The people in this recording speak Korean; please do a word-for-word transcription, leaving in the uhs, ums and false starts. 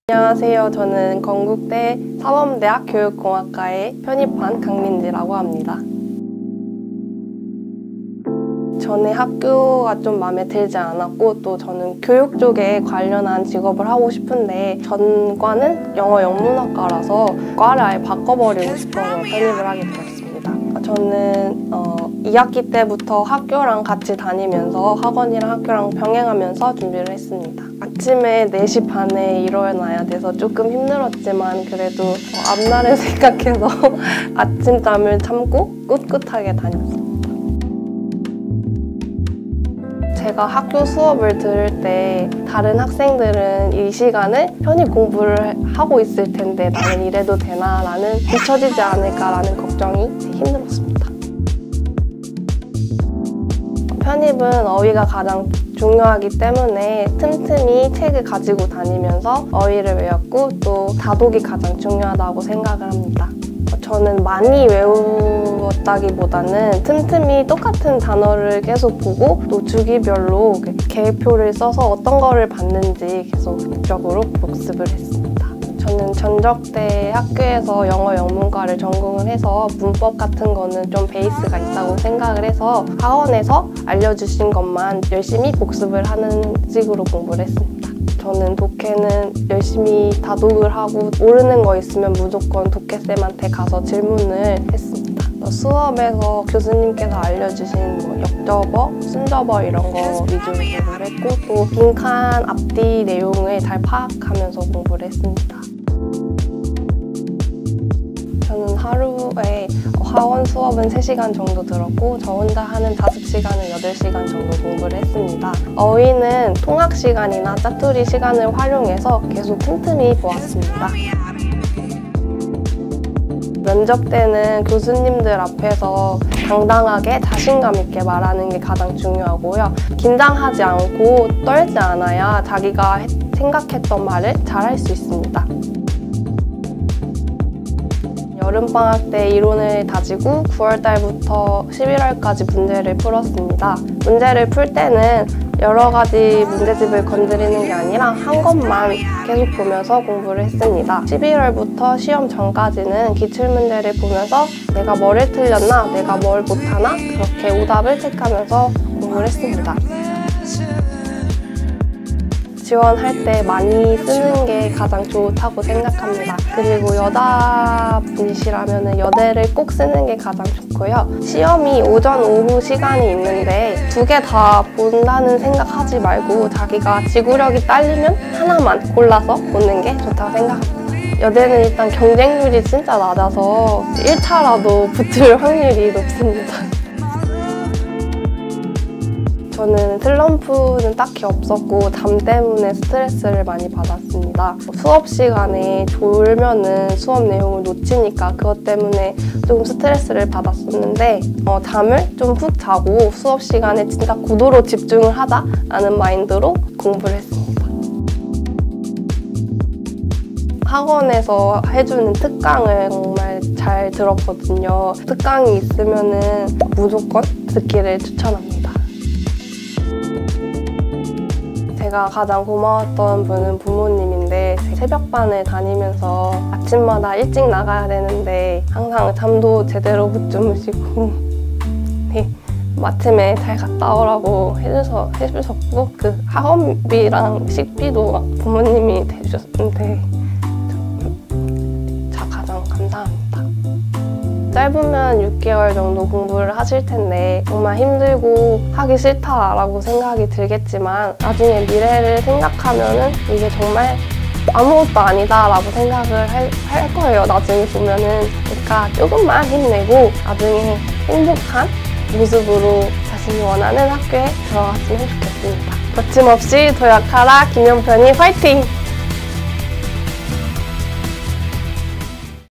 안녕하세요. 저는 건국대 사범대학 교육공학과에 편입한 강민지라고 합니다. 전에 학교가 좀 마음에 들지 않았고 또 저는 교육 쪽에 관련한 직업을 하고 싶은데 전과는 영어 영문학과라서 과를 아예 바꿔버리고 싶어서 편입을 하게 되었습니다. 저는 어, 이 학기 때부터 학교랑 같이 다니면서 학원이랑 학교랑 병행하면서 준비를 했습니다. 아침에 네 시 반에 일어나야 돼서 조금 힘들었지만 그래도 어, 앞날을 생각해서 아침잠을 참고 꿋꿋하게 다녔습니다. 제가 학교 수업을 들을 때 다른 학생들은 이 시간에 편입 공부를 하고 있을 텐데 나는 이래도 되나 라는 뒤처지지 않을까라는 걱정이 힘들었습니다. 편입은 어휘가 가장 중요하기 때문에 틈틈이 책을 가지고 다니면서 어휘를 외웠고 또 다독이 가장 중요하다고 생각을 합니다. 저는 많이 외웠다기보다는 틈틈이 똑같은 단어를 계속 보고 또 주기별로 계획표를 써서 어떤 거를 봤는지 계속 규칙적으로 복습을 했습니다. 저는 전적대 학교에서 영어 영문과를 전공을 해서 문법 같은 거는 좀 베이스가 있다고 생각을 해서 학원에서 알려주신 것만 열심히 복습을 하는 식으로 공부를 했습니다. 저는 독해는 열심히 다독을 하고 모르는 거 있으면 무조건 독해쌤한테 가서 질문을 했습니다. 수업에서 교수님께서 알려주신 뭐 역접어, 순접어 이런 거 위주로 공부를 했고 또 빈칸 앞뒤 내용을 잘 파악하면서 공부를 했습니다. 저는 하루에 학원 수업은 세 시간 정도 들었고 저 혼자 하는 자습 시간은 여덟 시간 정도 공부를 했습니다. 어휘는 통학 시간이나 짜투리 시간을 활용해서 계속 틈틈이 보았습니다. 면접 때는 교수님들 앞에서 당당하게 자신감 있게 말하는 게 가장 중요하고요. 긴장하지 않고 떨지 않아야 자기가 생각했던 말을 잘 할 수 있습니다. 여름방학 때 이론을 다지고 구월 달부터 십일월까지 문제를 풀었습니다. 문제를 풀 때는 여러 가지 문제집을 건드리는 게 아니라 한 것만 계속 보면서 공부를 했습니다. 십일월부터 시험 전까지는 기출문제를 보면서 내가 뭐를 틀렸나, 내가 뭘 못하나 그렇게 오답을 택하면서 공부를 했습니다. 지원할 때 많이 쓰는 게 가장 좋다고 생각합니다. 그리고 여자분이시라면 여대를 꼭 쓰는 게 가장 좋고요. 시험이 오전, 오후 시간이 있는데 두 개 다 본다는 생각하지 말고 자기가 지구력이 딸리면 하나만 골라서 보는 게 좋다고 생각합니다. 여대는 일단 경쟁률이 진짜 낮아서 일 차라도 붙을 확률이 높습니다. 저는 슬럼프는 딱히 없었고 잠 때문에 스트레스를 많이 받았습니다. 수업 시간에 졸면은 수업 내용을 놓치니까 그것 때문에 좀 스트레스를 받았었는데 어, 잠을 좀 푹 자고 수업 시간에 진짜 고도로 집중을 하자라는 마인드로 공부를 했습니다. 학원에서 해주는 특강을 정말 잘 들었거든요. 특강이 있으면은 무조건 듣기를 추천합니다. 제가 가장 고마웠던 분은 부모님인데 새벽반을 다니면서 아침마다 일찍 나가야 되는데 항상 잠도 제대로 못 주무시고 네, 아침에 잘 갔다 오라고 해주셔, 해주셨고 그 학원비랑 식비도 부모님이 대주셨는데 자, 가장 감사합니다. 짧으면 육 개월 정도 공부를 하실 텐데 정말 힘들고 하기 싫다라고 생각이 들겠지만 나중에 미래를 생각하면은 이게 정말 아무것도 아니다라고 생각을 할, 할 거예요. 나중에 보면은. 그러니까 조금만 힘내고 나중에 행복한 모습으로 자신이 원하는 학교에 들어갔으면 좋겠습니다. 거침없이 도약하라 김연편이 화이팅!